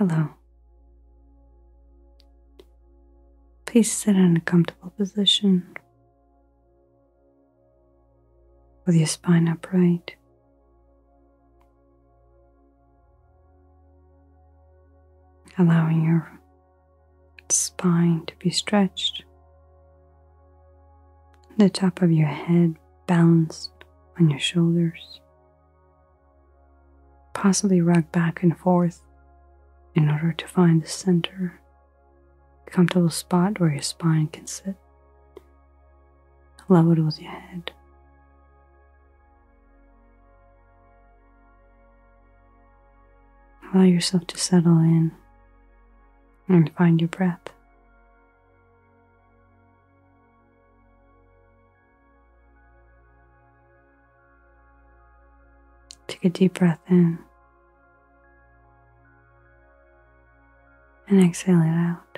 Hello. Please sit in a comfortable position with your spine upright. Allowing your spine to be stretched. The top of your head balanced on your shoulders. Possibly rock back and forth in order to find the center, a comfortable spot where your spine can sit, leveled with your head. Allow yourself to settle in and find your breath. Take a deep breath in and exhale it out.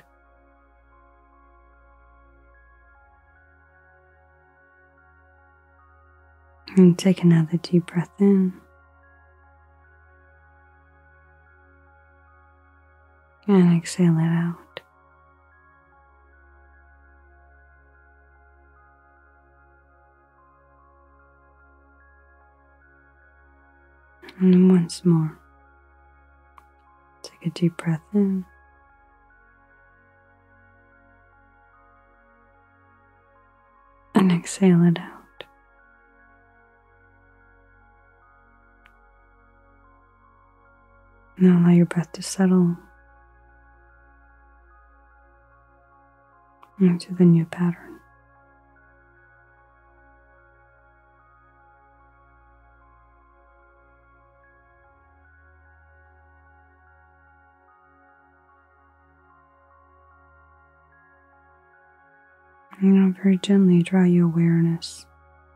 And take another deep breath in and exhale it out. And once more, take a deep breath in and exhale it out. Now allow your breath to settle into the new pattern. And now very gently draw your awareness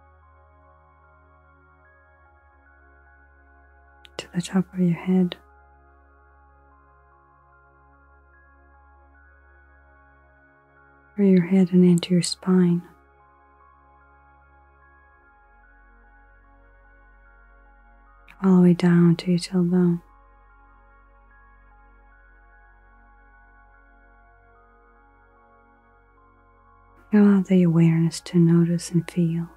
to the top of your head. Through your head and into your spine. All the way down to your tailbone. Allow the awareness to notice and feel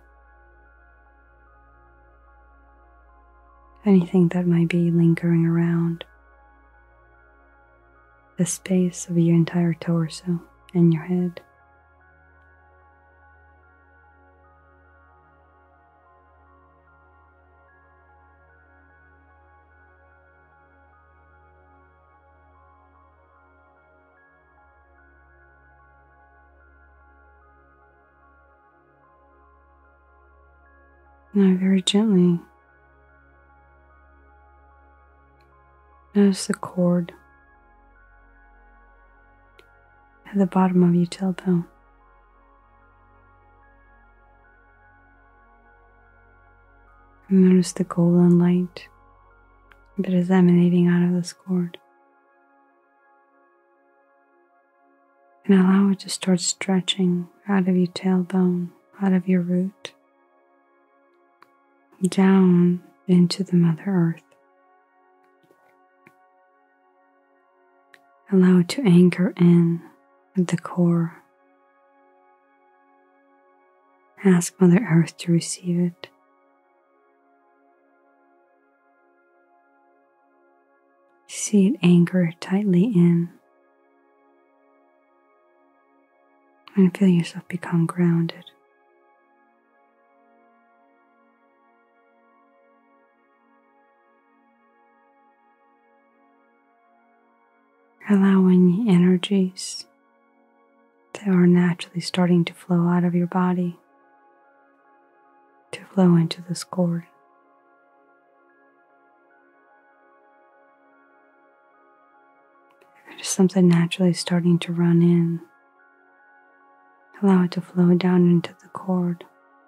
anything that might be lingering around the space of your entire torso and your head. Now very gently notice the cord at the bottom of your tailbone. And notice the golden light that is emanating out of this cord. And allow it to start stretching out of your tailbone, out of your root, down into the Mother Earth. Allow it to anchor in at the core. Ask Mother Earth to receive it. See it anchor tightly in and feel yourself become grounded. Allowing the energies that are naturally starting to flow out of your body to flow into this cord. If there's something naturally starting to run in, allow it to flow down into the cord,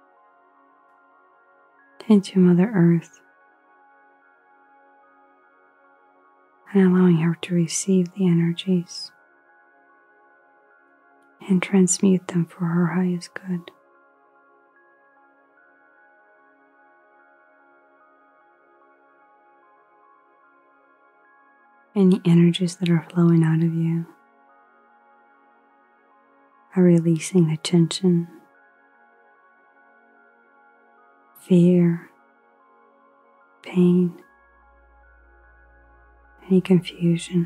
into Mother Earth, and allowing her to receive the energies and transmute them for her highest good. Any energies that are flowing out of you are releasing the tension, fear, pain, any confusion.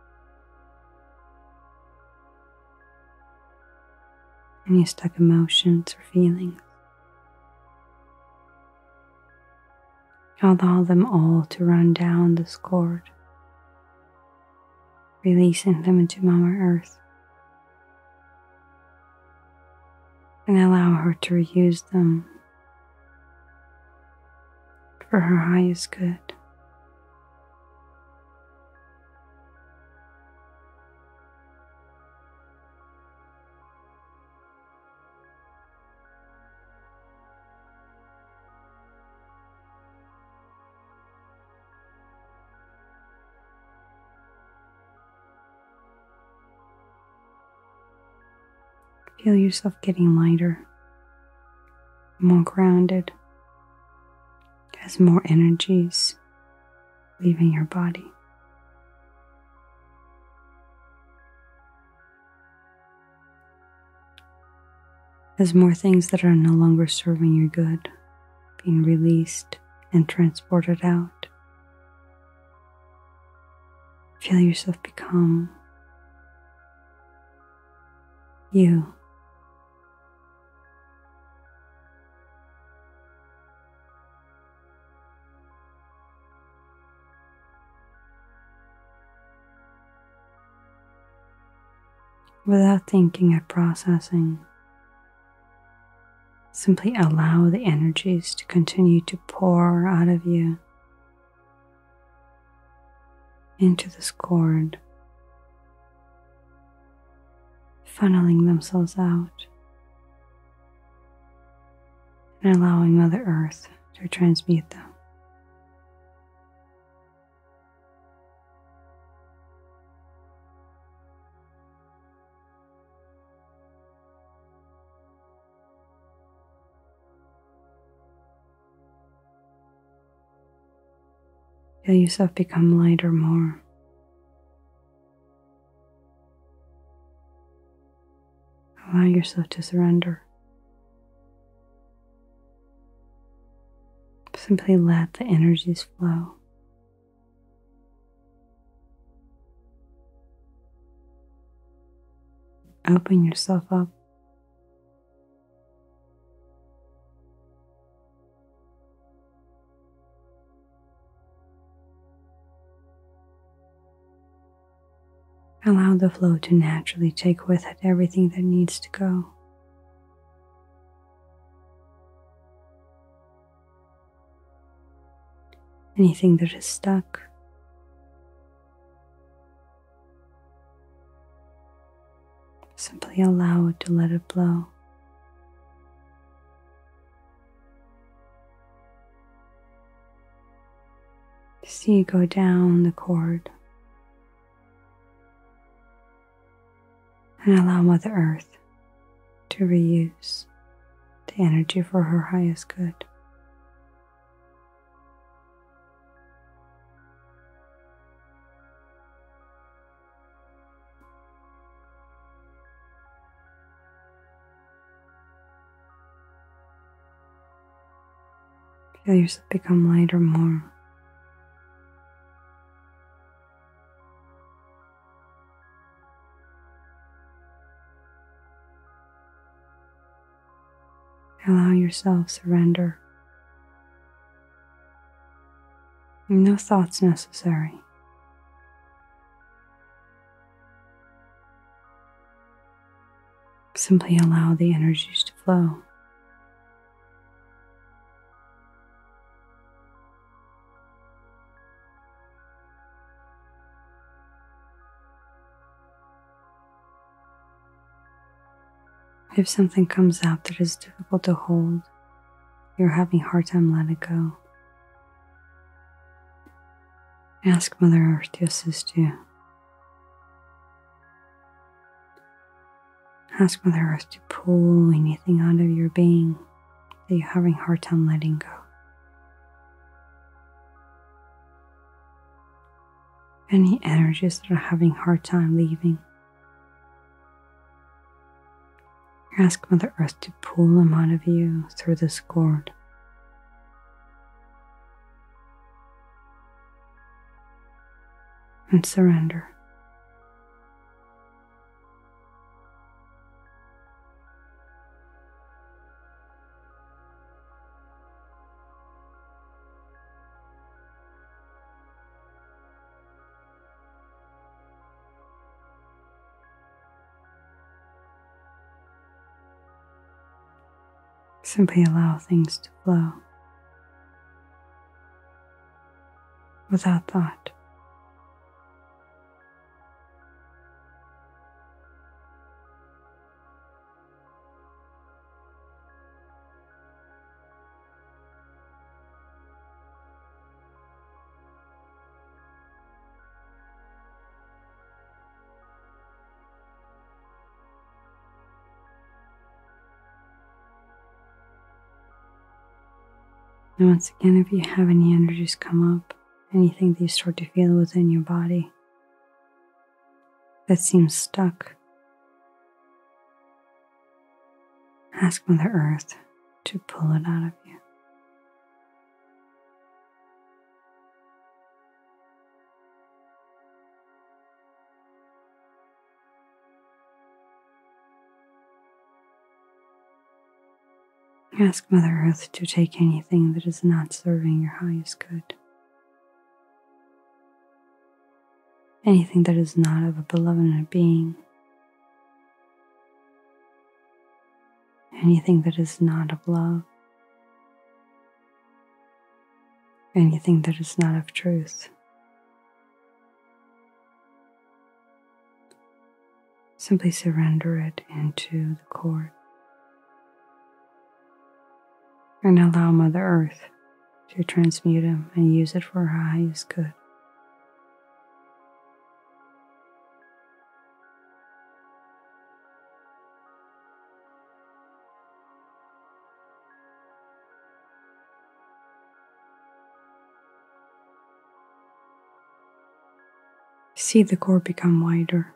Any stuck emotions or feelings. Allow them all to run down this cord, releasing them into Mama Earth, and allow her to reuse them for her highest good. Feel yourself getting lighter, more grounded, as more energies leaving your body. As more things that are no longer serving your good being released and transported out. Feel yourself become you. Without thinking or processing, simply allow the energies to continue to pour out of you into this cord, funneling themselves out and allowing Mother Earth to transmute them. Feel yourself become lighter more. Allow yourself to surrender. Simply let the energies flow. Open yourself up. Allow the flow to naturally take with it everything that needs to go. Anything that is stuck. Simply allow it to let it flow. See it go down the cord. And allow Mother Earth to reuse the energy for her highest good. Feel yourself become lighter more. Allow yourself surrender. No thoughts necessary. Simply allow the energies to flow. If something comes up that is difficult to hold, you're having a hard time letting it go, ask Mother Earth to assist you. Ask Mother Earth to pull anything out of your being that you're having a hard time letting go. Any energies that are having a hard time leaving, ask Mother Earth to pull them out of you through this cord. And surrender. Simply allow things to flow without thought. And once again, if you have any energies come up, anything that you start to feel within your body that seems stuck, ask Mother Earth to pull it out of you. Ask Mother Earth to take anything that is not serving your highest good. Anything that is not of a benevolent being. Anything that is not of love. Anything that is not of truth. Simply surrender it into the cord. And allow Mother Earth to transmute them and use it for her highest good. See the cord become wider.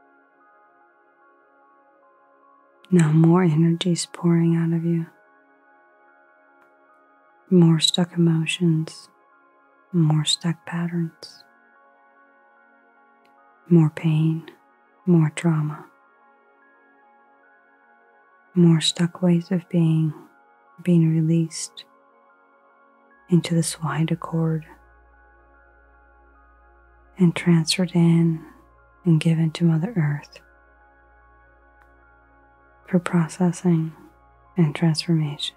Now more energy is pouring out of you. More stuck emotions, more stuck patterns, more pain, more trauma, more stuck ways of being released into this wide accord and transferred in and given to Mother Earth for processing and transformation.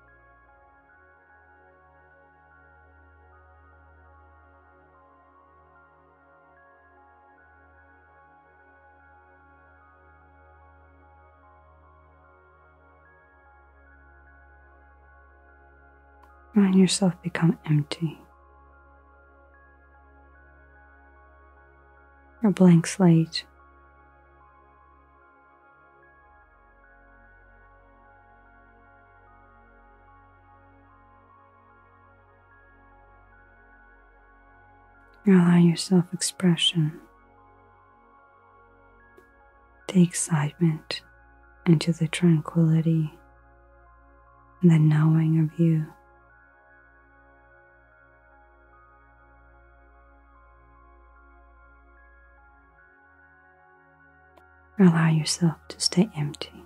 Find yourself become empty. A blank slate. Allow yourself expression, the excitement, into the tranquility and the knowing of you. Allow yourself to stay empty.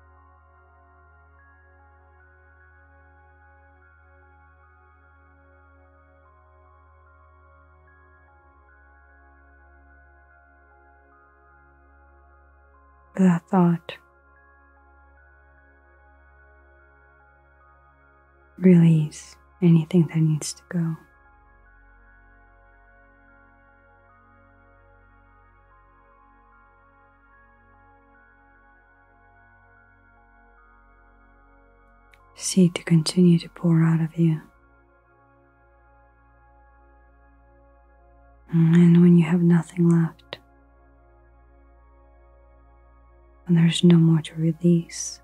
Without thought, release anything that needs to go. See to continue to pour out of you. And when you have nothing left, when there's no more to release,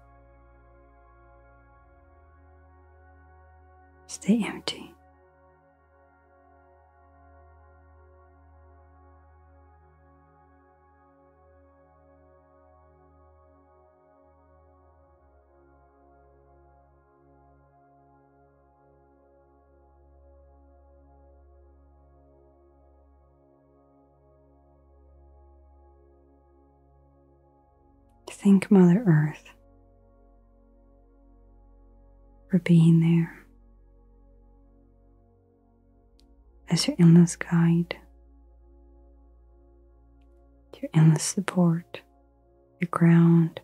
stay empty. Thank Mother Earth for being there as your endless guide, your endless support, your ground.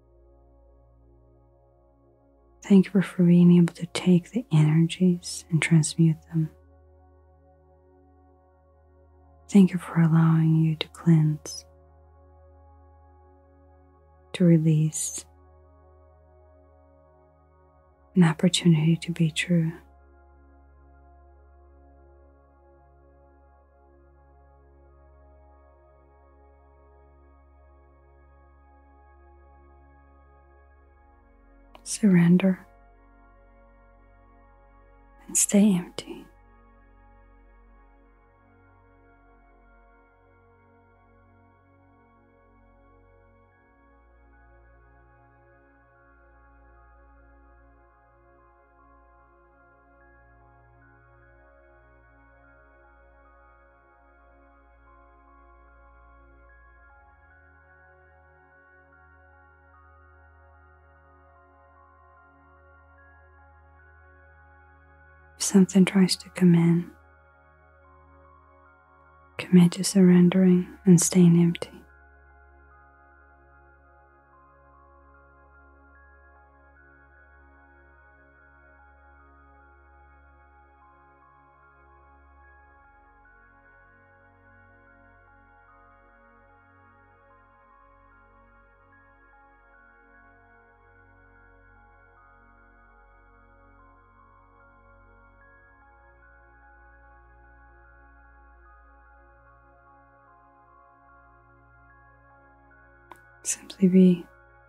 Thank you for being able to take the energies and transmute them. Thank you for allowing you to cleanse, to release, an opportunity to be true. Surrender and stay empty. If something tries to come in, commit to surrendering and staying empty. Simply be.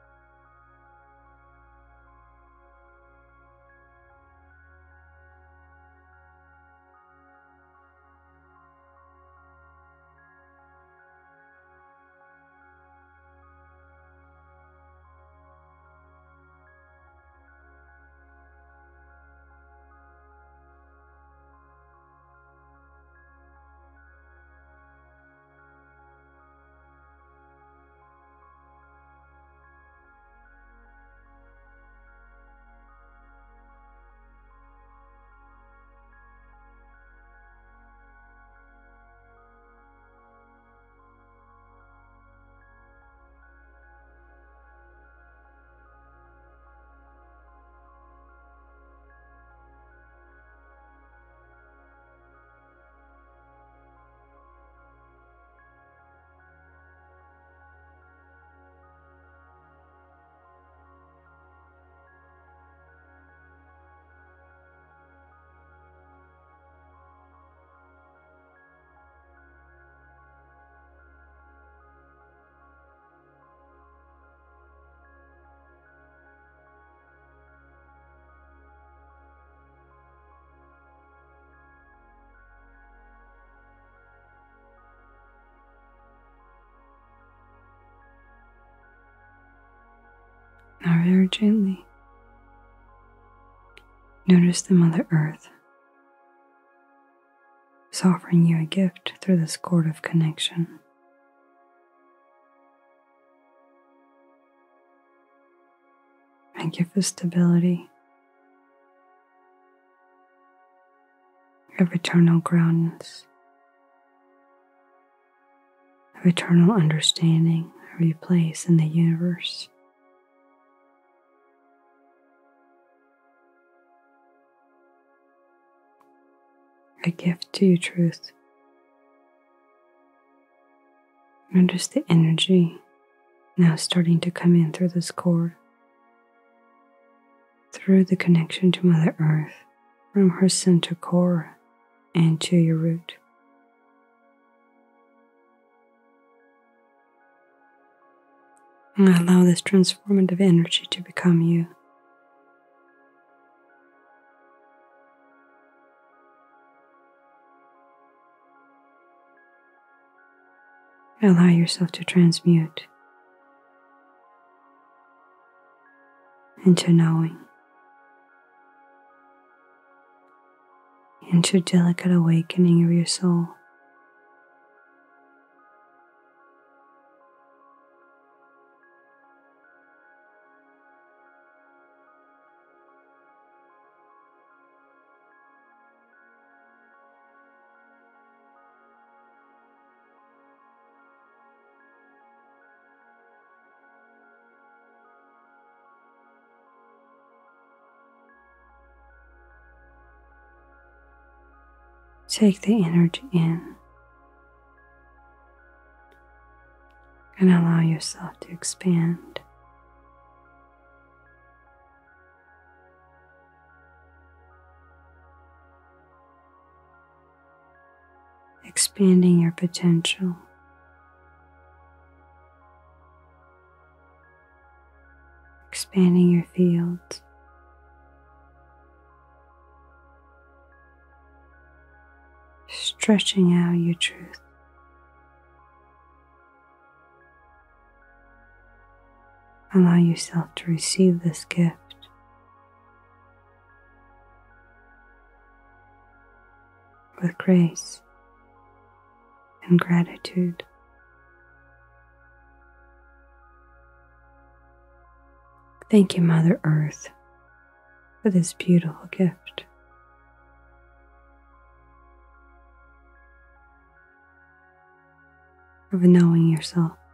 Now very gently, notice the Mother Earth is offering you a gift through this cord of connection. A gift of stability, of eternal groundness, of eternal understanding of your place in the universe. A gift to your truth. Notice the energy now starting to come in through this cord, through the connection to Mother Earth, from her center core and to your root. And allow this transformative energy to become you. Allow yourself to transmute into knowing, into delicate awakening of your soul. Take the energy in and allow yourself to expand. Expanding your potential. Expanding your fields. Stretching out your truth. Allow yourself to receive this gift with grace and gratitude. Thank you, Mother Earth, for this beautiful gift. Of knowing yourself.